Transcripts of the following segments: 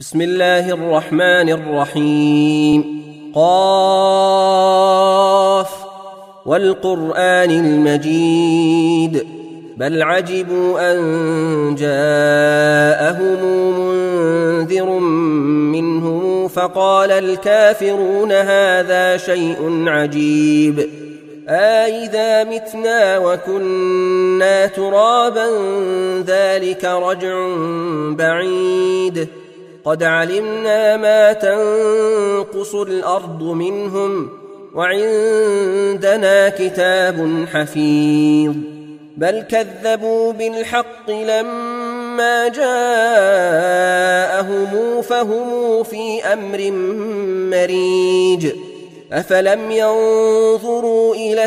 بسم الله الرحمن الرحيم. قاف والقرآن المجيد بل عجبوا أن جاءهم منذر منهم فقال الكافرون هذا شيء عجيب أإذا متنا وكنا ترابا ذلك رجع بعيد قد علمنا ما تنقص الأرض منهم وعندنا كتاب حفيظ بل كذبوا بالحق لما جاءهم فهم في أمر مريج أفلم ينظروا إلى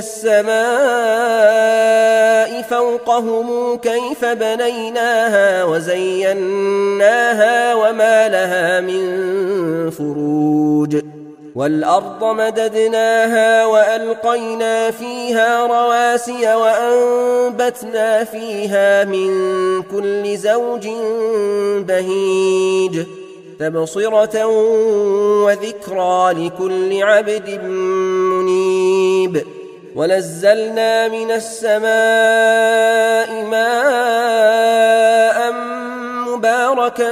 السماء فوقهم كيف بنيناها وزيناها وما لها من فروج والأرض مددناها وألقينا فيها رواسي وأنبتنا فيها من كل زوج بهيج تبصرة وذكرى لكل عبد منيب ونزلنا من السماء ماء مباركا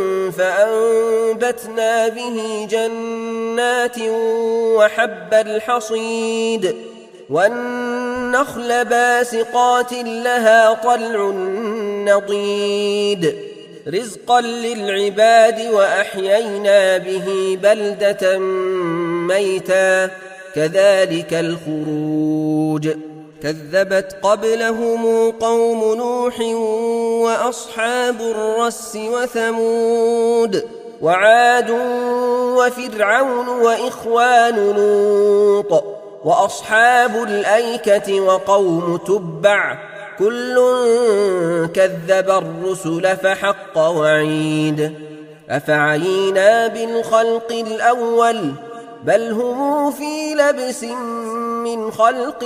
فأنبتنا به جنات وحب الحصيد والنخل باسقات لها طلع نضيد رزقا للعباد وأحيينا به بلدة ميتا كذلك الخروج كذبت قبلهم قوم نوح وأصحاب الرس وثمود وعاد وفرعون وإخوان لوط وأصحاب الأيكة وقوم تبع كل كذب الرسل فحق وعيد أفعينا بالخلق الأول بل هم في لبس من خلق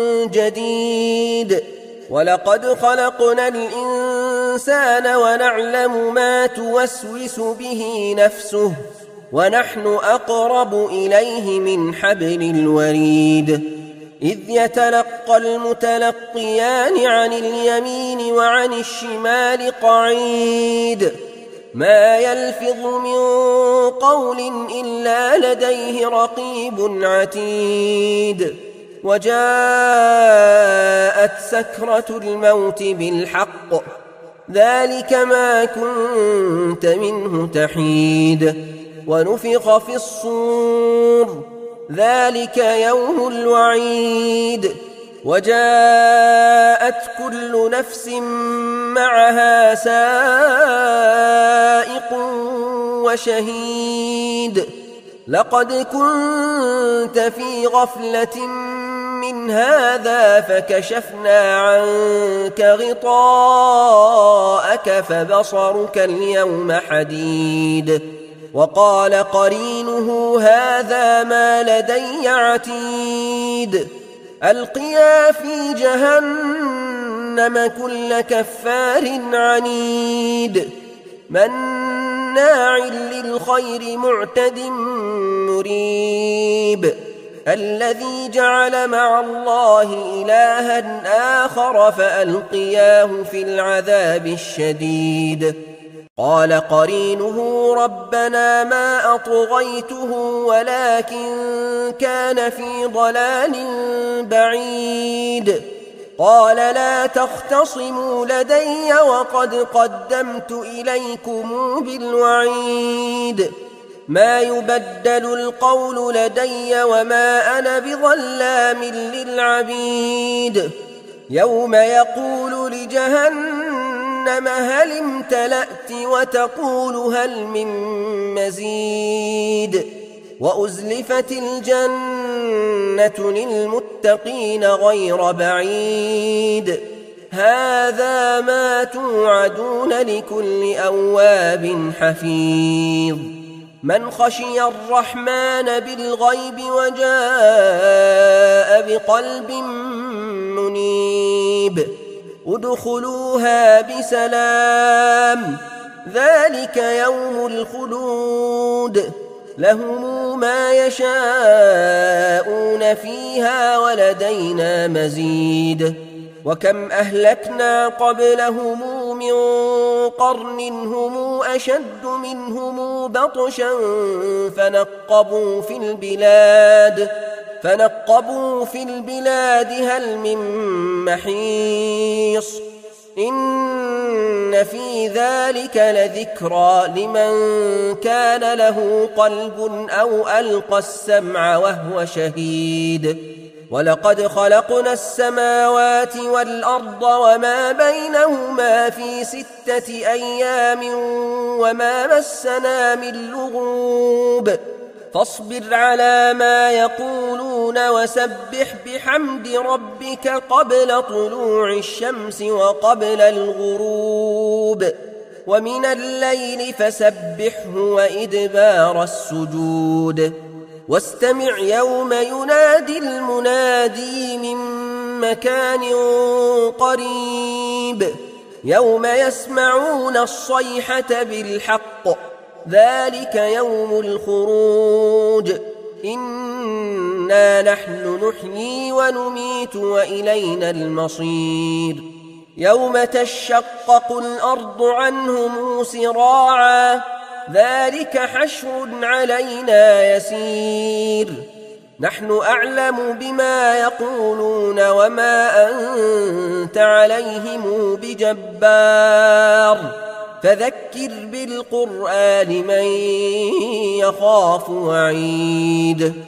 جديد ولقد خلقنا الإنسان ونعلم ما توسوس به نفسه ونحن أقرب إليه من حبل الوريد إذ يتلقى المتلقيان عن اليمين وعن الشمال قعيد ما يلفظ من قول إلا لديه رقيب عتيد وجاءت سكرة الموت بالحق ذلك ما كنت منه تحيد ونفخ في الصور ذلك يوم الوعيد وجاءت كل نفس معها سائق وشهيد لقد كنت في غفلة من هذا فكشفنا عنك غطاءك فبصرك اليوم حديد وقال قرينه هذا ما لدي عتيد ألقيا في جهنم كل كفار عنيد مناع للخير معتد مريب الذي جعل مع الله إلها آخر فألقياه في العذاب الشديد قال قرينه ربنا ما أطغيته ولكن كان في ضلال بعيد قال لا تختصموا لدي وقد قدمت إليكم بالوعيد ما يبدل القول لدي وما أنا بظلام للعبيد يوم يقول لجهنم هل امتلأت وتقول هل من مزيد وأزلفت الجنة للمتقين غير بعيد هذا ما توعدون لكل أواب حفيظ من خشي الرحمن بالغيب وجاء بقلب منيب ادخلوها بسلام ذلك يوم الخلود لهم ما يشاءون فيها ولدينا مزيد وكم أهلكنا قبلهم من قرن هم أشد منهم بطشا فنقبوا في البلاد هل من محيص إن في ذلك لذكرى لمن كان له قلب أو ألقى السمع وهو شهيد ولقد خلقنا السماوات والأرض وما بينهما في 6 أيام وما مسنا من لغوب فاصبر على ما يقولون وسبح بحمد ربك قبل طلوع الشمس وقبل الغروب ومن الليل فسبحه وإدبار السجود واستمع يوم ينادي المنادي من مكان قريب يوم يسمعون الصيحة بالحق ذلك يوم الخروج إنا نحن نحيي ونميت وإلينا المصير يوم تشقق الأرض عنهم سراعا ذلك حشر علينا يسير نحن أعلم بما يقولون وما أنت عليهم بجبار فذكر بالقرآن من يخاف وعيد